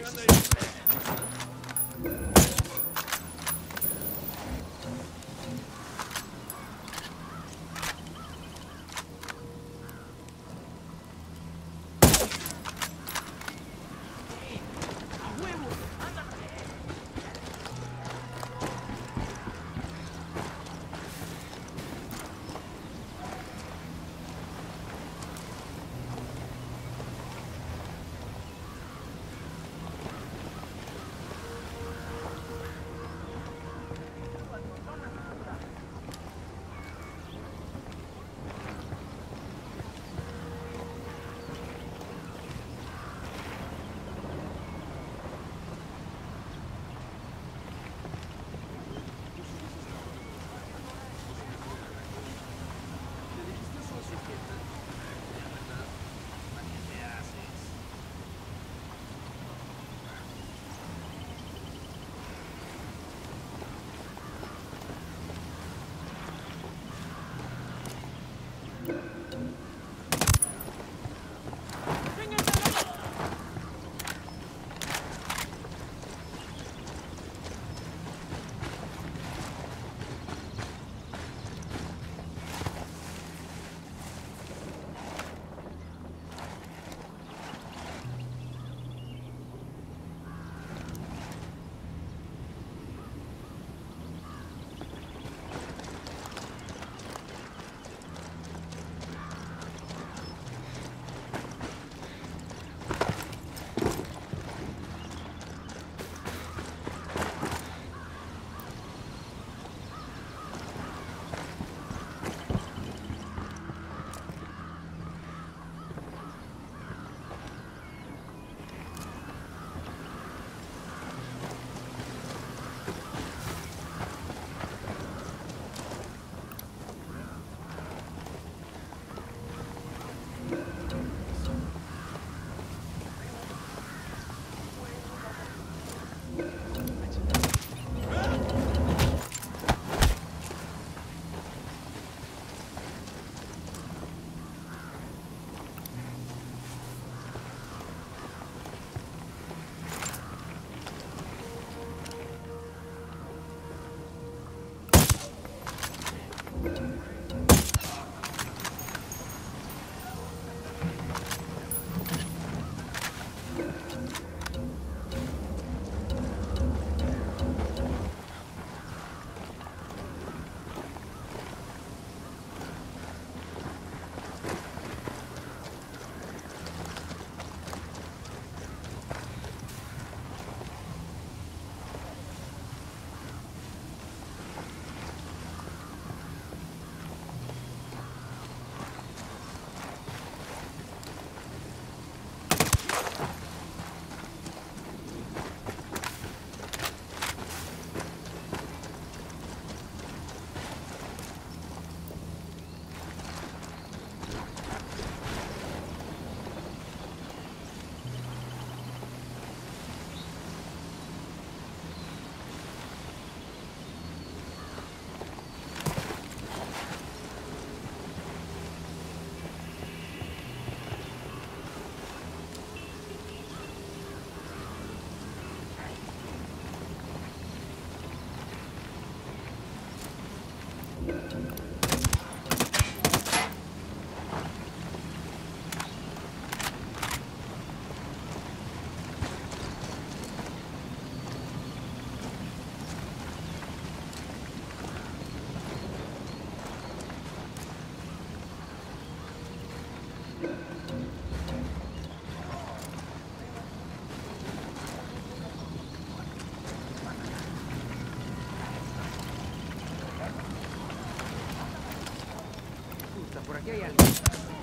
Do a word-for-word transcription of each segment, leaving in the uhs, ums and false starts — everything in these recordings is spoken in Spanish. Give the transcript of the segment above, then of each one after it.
Por aquí hay alguien.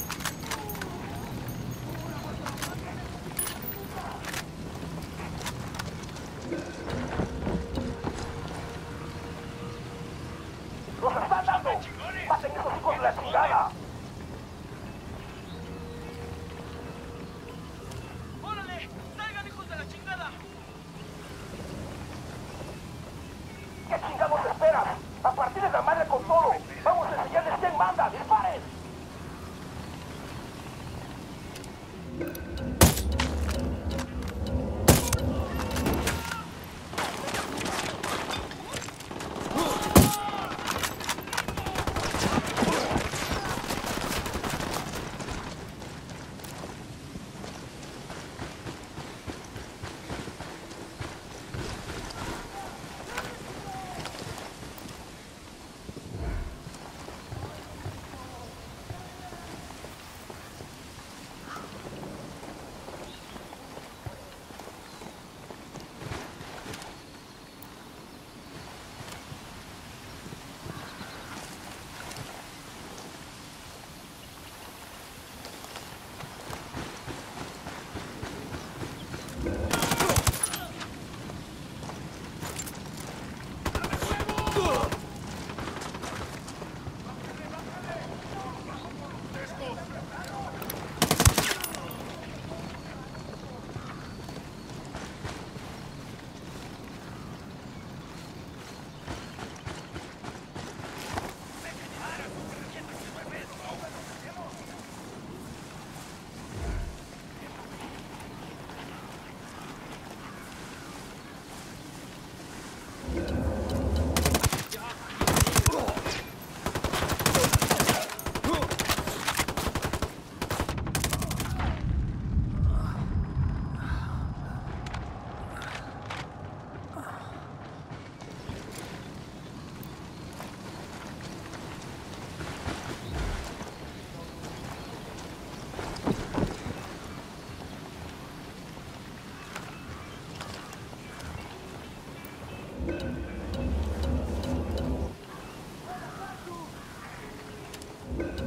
¡Los están dando! ¡Pasen esos hijos de la chingada! ¡Órale! ¡Salgan, hijos de la chingada! ¿Qué chingados esperan? ¡A partir de la madre con todo! ¡Vamos a enseñarles quién manda! ¡Disparen!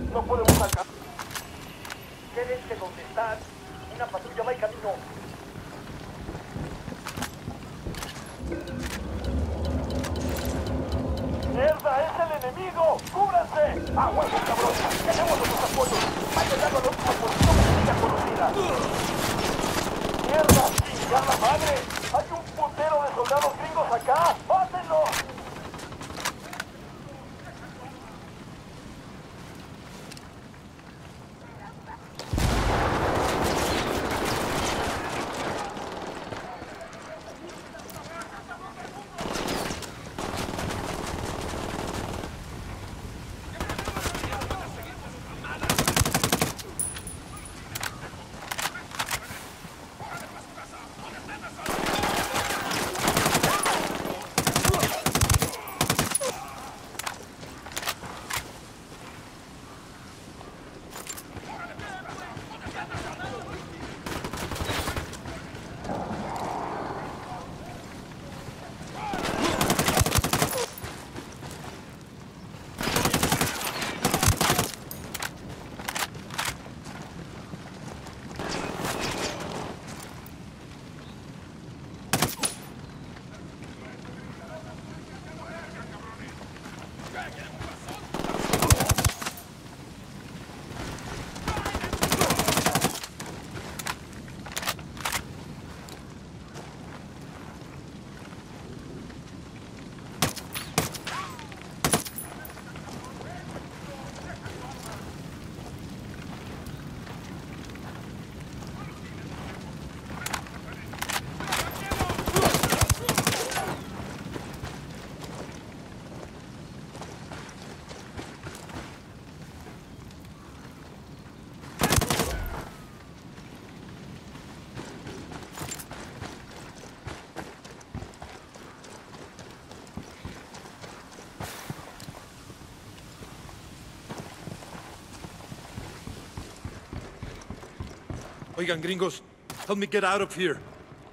No podemos sacar. Quédense donde están. Una patrulla va en camino. ¡Mierda! ¡Es el enemigo! ¡Cúbranse! ¡Aguanta, cabrón! ¡Tenemos los apoyos! ¡Va llegando a la última posición que tenga conocida! ¡Mierda! ¡Chingada la madre! ¡Hay un putero de soldados gringos acá! ¡Mátenlos! Oigan, gringos, help me get out of here.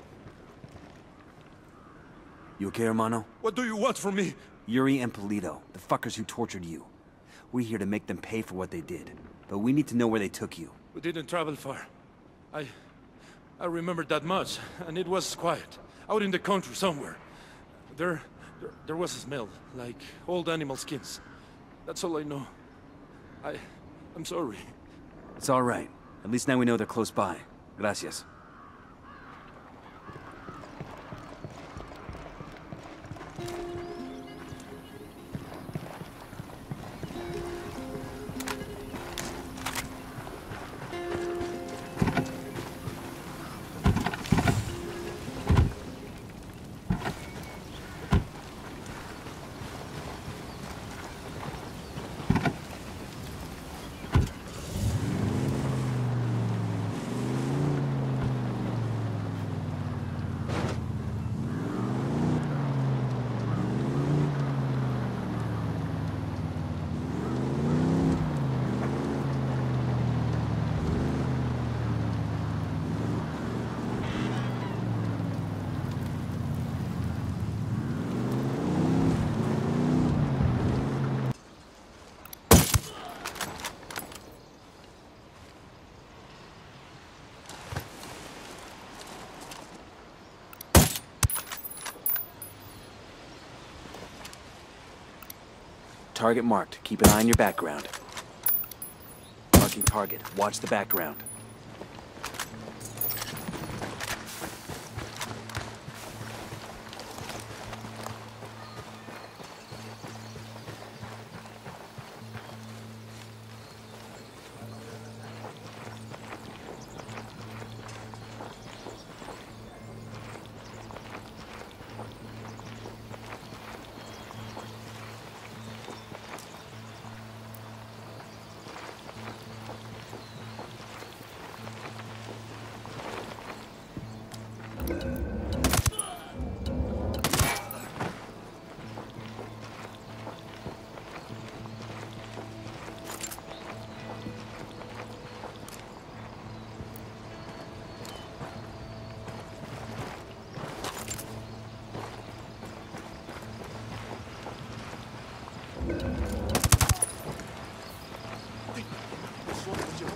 You okay, hermano? What do you want from me? Yuri and Polito, the fuckers who tortured you. We're here to make them pay for what they did. But we need to know where they took you. We didn't travel far. I... I remember that much, and it was quiet. Out in the country somewhere. There... There, there was a smell, like old animal skins. That's all I know. I... I'm sorry. It's all right. At least now we know they're close by. Gracias. Target marked. Keep an eye on your background. Marking target. Watch the background.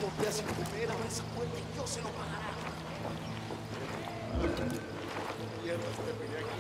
dos días sin comer, abre esa puerta y Dios se lo pagará. Mierda, terminé aquí.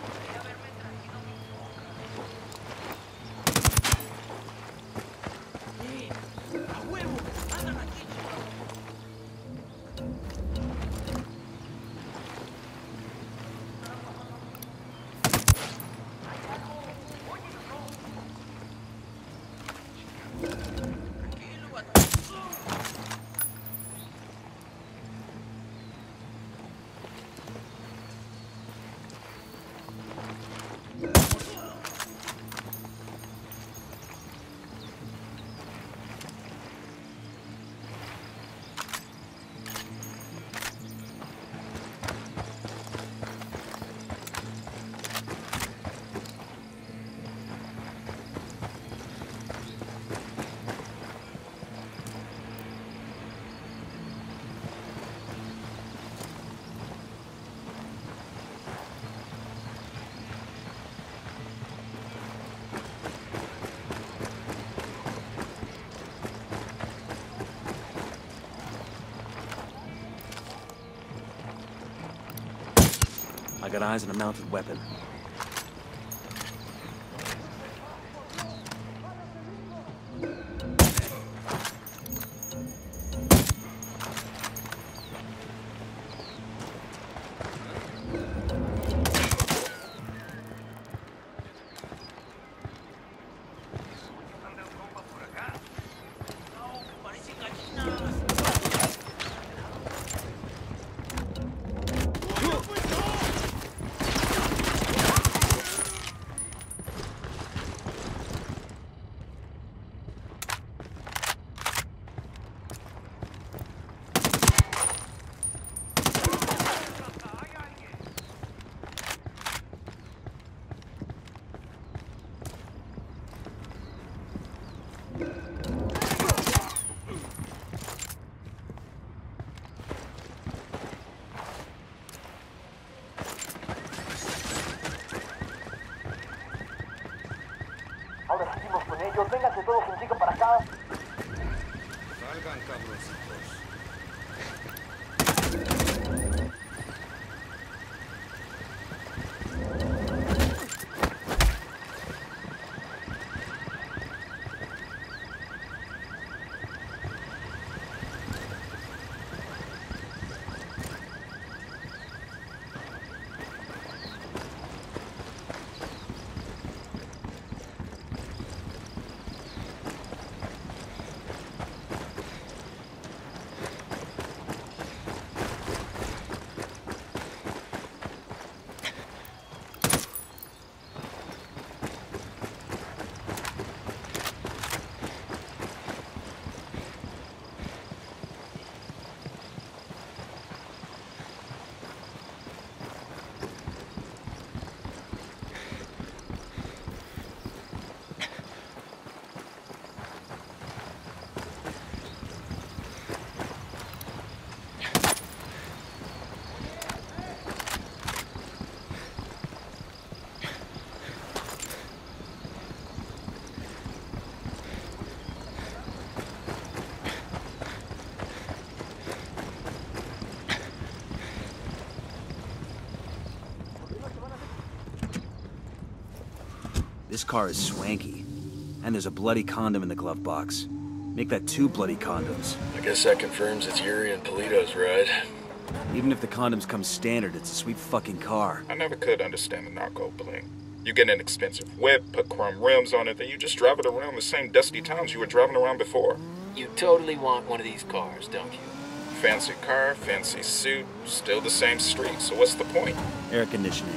I got eyes on a mounted weapon. Ahora seguimos con ellos. Vénganse todos en chico para acá. Salgan, cabroncitos. This car is swanky. And there's a bloody condom in the glove box. Make that two bloody condoms. I guess that confirms it's Yuri and Polito's ride. Even if the condoms come standard, it's a sweet fucking car. I never could understand the narco bling. You get an expensive whip, put chrome rims on it, then you just drive it around the same dusty towns you were driving around before. You totally want one of these cars, don't you? Fancy car, fancy suit, still the same street, so what's the point? Air conditioning.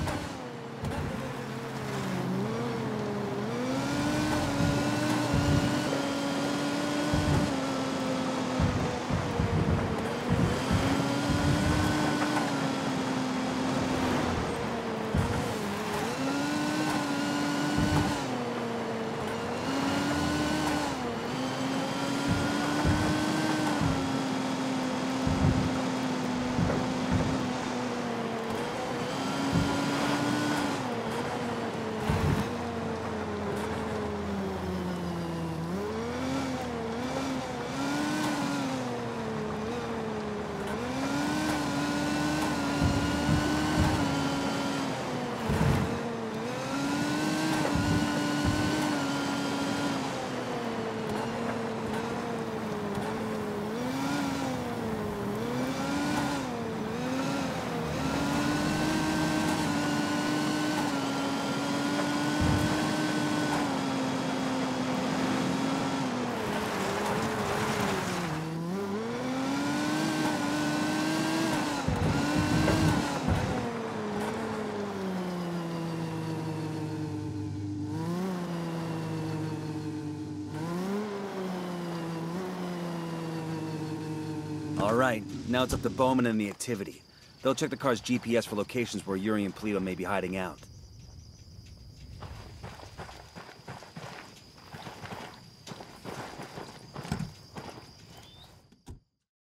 All right, now it's up to Bowman and the Activity. They'll check the car's G P S for locations where Yuri and Polito may be hiding out.